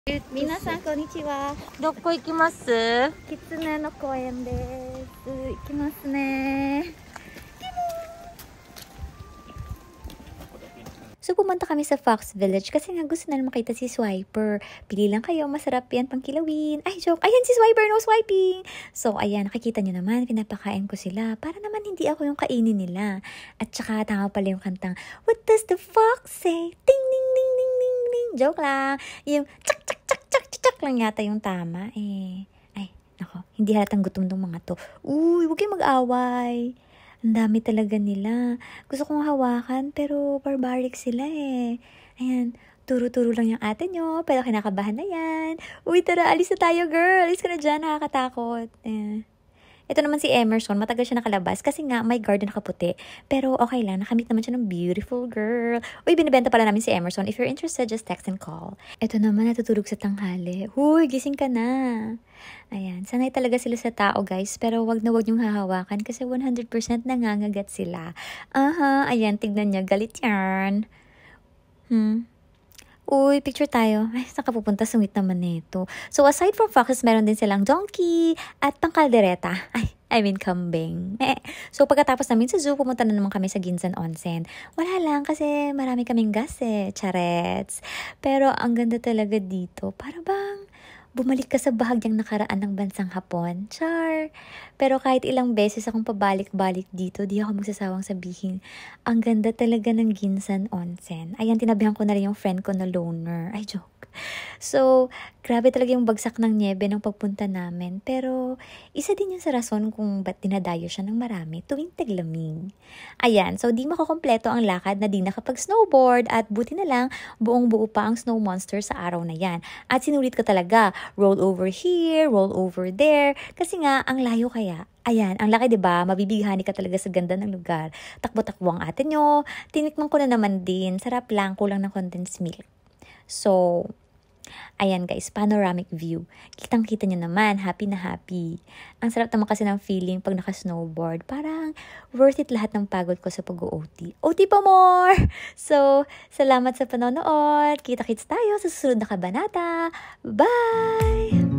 皆さんこんにちは。 どこ行きます？ キツネの公園です。行きますね。 So, pumunta kami sa Fox Village kasi nga gusto na makita si Swiper. Pili lang kayo, masarap yan pang kilawin. Ay, joke. Ayan si Swiper, no swiping. So, ayan, nakikita nyo naman, pinapakain ko sila. Para naman hindi ako yung kainin nila. At saka, tama pala yung kantang, "What does the fox say? Ding, ding, ding, ding, ding, ding." Joke lang. Yung tsak, tsak, tsak, tsak, tsak lang yata yung tama. Ay, nako, hindi halatang gutom ng mga to. Uy, huwag kayong mag-away. Ang dami talaga nila. Gusto kong hawakan pero barbaric sila eh. Ayan, turo-turo lang yung ate nyo, pero kinakabahan na yan. Uy, tara, alis na tayo girl. Alis ka na dyan, nakakatakot. Ito naman si Emerson, matagal siya nakalabas kasi nga may guard na nakaputi. Pero okay lang, nakamit naman siya ng beautiful girl. Uy, binibenta pala namin si Emerson. If you're interested, just text and call. Ito naman, natutulog sa tanghali. Huy, gising ka na. Ayan, sanay talaga sila sa tao guys, pero wag na wag niyong hahawakan kasi 100% nangangagat sila. Aha, ayan, tignan niya, galit yan. Uy, picture tayo. Ay, saan ka pupunta? Sungit naman nito. So, aside from foxes, meron din silang donkey at pangkaldereta. I mean, kambing. So, pagkatapos namin sa zoo, pumunta na naman kami sa Ginsan Onsen. Wala lang kasi marami kaming gas charets. Pero, ang ganda talaga dito. Para bang bumalik ka sa bahagyang nakaraan ng bansang Hapon. Char! Pero kahit ilang beses akong pabalik-balik dito, di ako magsasawang sabihin, ang ganda talaga ng Ginsan Onsen. Ayan, tinabihan ko na rin yung friend ko na loner. Ay, joke. So, grabe talaga yung bagsak ng niebe ng pagpunta namin. Pero, isa din yun sa rason kung ba't dinadayo siya ng marami tuwing taglamig. Ayan, so di makakompleto ang lakad na di nakapag-snowboard at buti na lang buong buo pa ang snow monster sa araw na yan. At sinulit ko talaga, roll over here, roll over there, kasi nga ang layo kaya. Ayan, ang laki 'di ba? Mabibighani ka talaga sa ganda ng lugar. Takbo-takbo ang ate nyo. Tinikman ko na naman din. Sarap lang, kulang ng condensed milk. So, ayan guys, panoramic view. Kitang-kita nyo naman, happy na happy. Ang sarap naman kasi ng feeling pag naka-snowboard. Parang worth it lahat ng pagod ko sa pag-OT. OT pa more! So, salamat sa panonood. Kita-kits tayo sa susunod na kabanata. Bye!